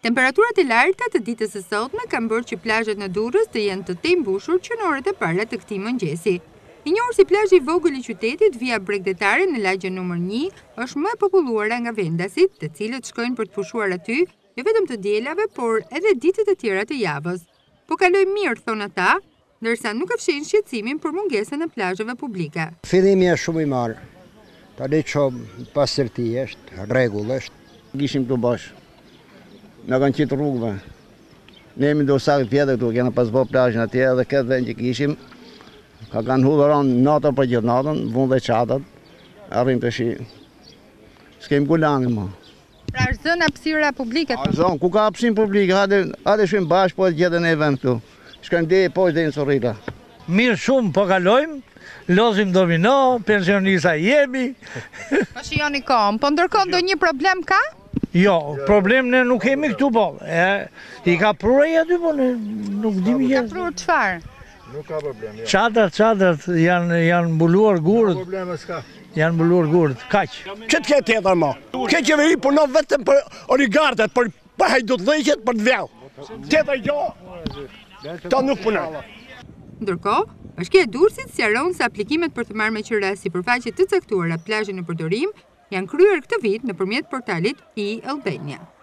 Temperaturat e larta të ditës së sotme kanë bërë që plazhet në Durrës të jenë të mbushur që në orët e para të këtij mëngjesi. I njohur si plazhi i vogël i qytetit, Via Bregdetare në lagjen numër 1 është më e populluara nga vendasit, të cilët shkojnë për të pushuar aty, jo vetëm të dielave, por edhe ditët e tjera të javës. Po kaloj mirë, thon ata, ndërsa nuk e fshin shqetësimin për mungesën e plazheve publike. Fillimi është shumë i mirë. Tani që pastërti është, rregull është. Gishim këtu bashkë. Në kanë qitë rrugëve. Ne jemi do sakë tjetër këtu, kena pas bërë plazhin atje edhe këtë vend që kishim. Ka kanë hudhëron natën për gjithë natën, vunë dhe qatat, arrim të shi. S'kem gulani ma. Pra është zënë hapësira publike? Zonë, ku ka hapësim publike, hajde shkojmë bashkë, po gjetën e vend këtu. Shkojmë dhe poshtë dhe në Sorrita. Mirë shumë po kalojmë, lozim domino, pensionista jemi. Po shijoni kohën, po ndërkohë ndonjë problem ka? Jo, problem ne nuk kemi këtu po. I ka prurë aty po ne nuk dimi gjë. Ka prurë çfarë? Nuk ka problem. Çadrat janë mbuluar gurët. Probleme s'ka. Janë mbuluar gurët, kaq. Që të ketë tjetër ma? Kjo qeveri punon vetëm për oligartet, për hajdutllëqet, për të vjellë. Tjetër jo, ta nuk punon. Ndërkohë, Bashkia e Durrësit sqaron se aplikimet për të marrë me qira sipërfaqe të caktuara plazhe në përdorim janë kryer këtë vit nëpërmjet portalit e-Albania.